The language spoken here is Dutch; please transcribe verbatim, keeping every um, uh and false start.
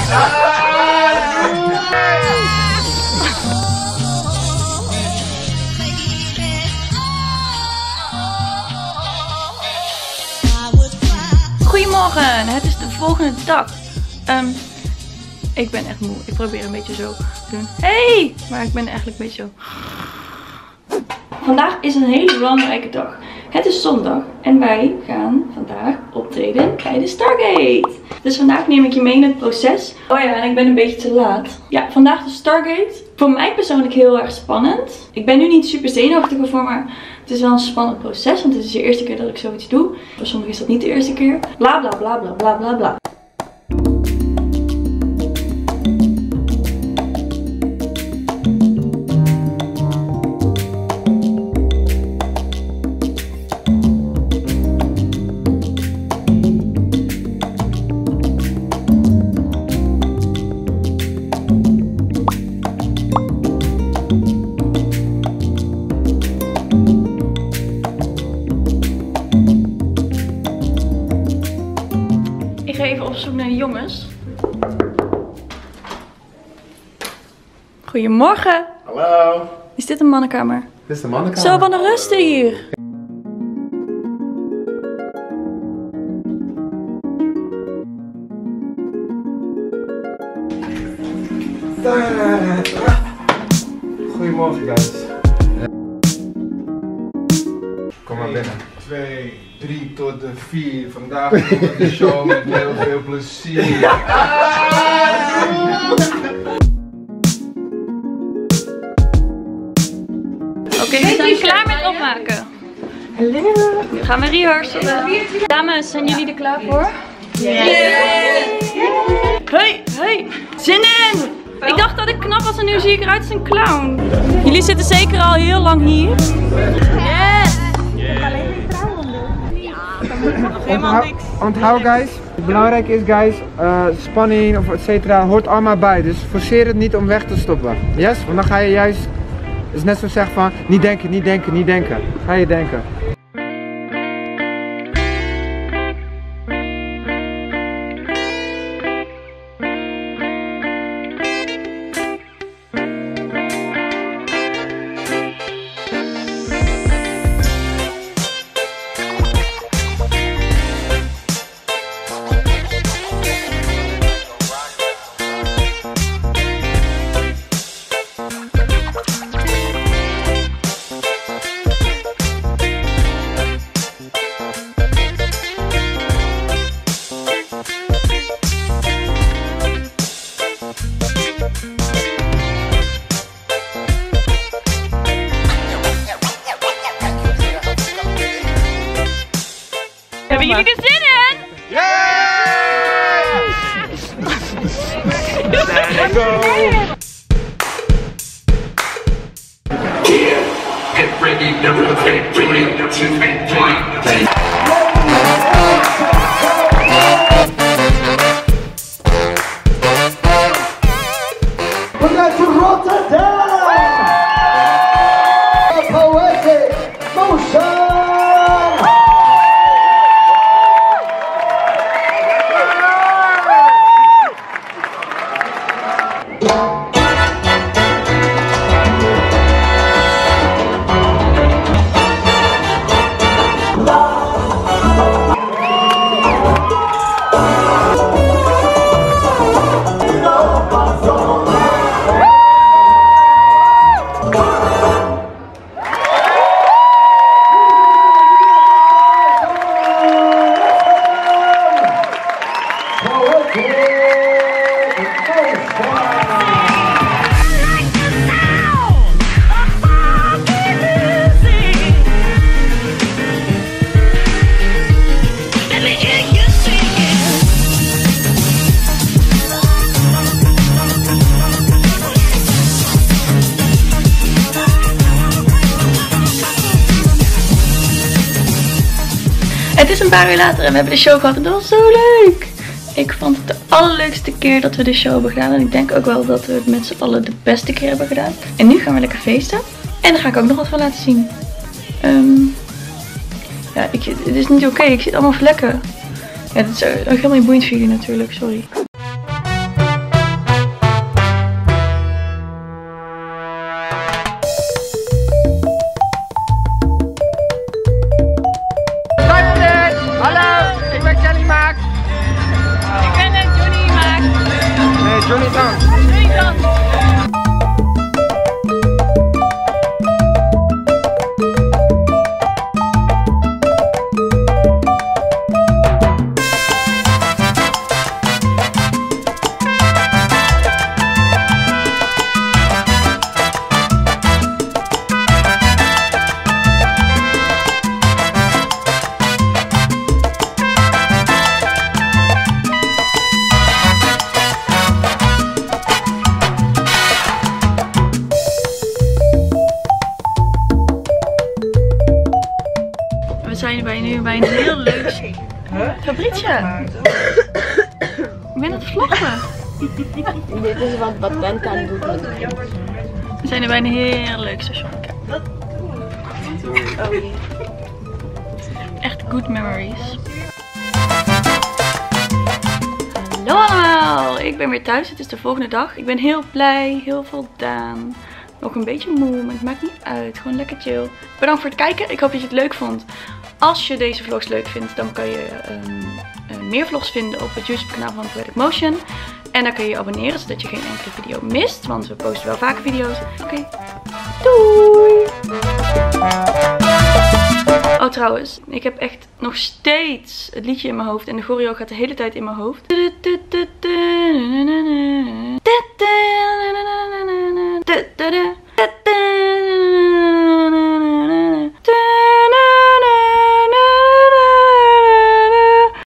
Goedemorgen, het is de volgende dag. Um, ik ben echt moe. Ik probeer een beetje zo te doen. Hey! Maar ik ben eigenlijk een beetje zo. Vandaag is een hele belangrijke dag. Het is zondag en wij gaan vandaag optreden bij de Stargate. Dus vandaag neem ik je mee in het proces. Oh ja, en ik ben een beetje te laat. Ja, vandaag de Stargate. Voor mij persoonlijk heel erg spannend. Ik ben nu niet super zenuwachtig ervoor, maar het is wel een spannend proces. Want het is de eerste keer dat ik zoiets doe. Voor sommigen is dat niet de eerste keer. Bla bla bla bla bla bla bla. Ik ga even op zoek naar de jongens. Goedemorgen. Hallo. Is dit een mannenkamer? Dit is de mannenkamer. Zo, wat een rusten hier. Goedemorgen, guys. Kom maar binnen. twee, drie tot de vier. Vandaag doen we de show met heel veel plezier. Oké, we zijn klaar met opmaken. Hallo. Nu gaan we rehearsalen. Dames, zijn jullie er klaar voor? Yes! Hey, hey, zin in! Ik dacht dat ik knap was en nu zie ik eruit als een clown. Jullie zitten zeker al heel lang hier. Yes! Onthoud, onthoud guys, het belangrijke is guys, uh, spanning of et cetera hoort allemaal bij. Dus forceer het niet om weg te stoppen. Yes? Want dan ga je juist, het is net zo zeggen van, niet denken, niet denken, niet denken. Ga je denken. Hebben jullie er zin in? Yes! Let's go! Get ready, never take, ready, to make time. Vanuit Rotterdam! Poetic Motion! Het is een paar uur later en we hebben de show gehad en dat was zo leuk. Ik vond het de allerleukste keer dat we de show hebben gedaan. En ik denk ook wel dat we het met z'n allen de beste keer hebben gedaan. En nu gaan we lekker feesten. En daar ga ik ook nog wat van laten zien. Um, ja, ik, het is niet oké. Okay. Ik zit allemaal vlekken. Ja, dat is ook helemaal niet boeiend voor jullie natuurlijk. Sorry. vloggen? Ik ben aan het vloggen. Dit is wat, wat Bente aan het doen is. We zijn er bij een heel leuk station. Oh, echt good memories. Hallo allemaal, ik ben weer thuis. Het is de volgende dag. Ik ben heel blij, heel voldaan. Nog een beetje moe, maar het maakt niet uit. Gewoon lekker chill. Bedankt voor het kijken. Ik hoop dat je het leuk vond. Als je deze vlogs leuk vindt, dan kan je um, uh, meer vlogs vinden op het YouTube kanaal van Poetic Motion. En dan kun je je abonneren, zodat je geen enkele video mist. Want we posten wel vaker video's. Oké, okay. Doei! Oh trouwens, ik heb echt nog steeds het liedje in mijn hoofd. En de choreo gaat de hele tijd in mijn hoofd.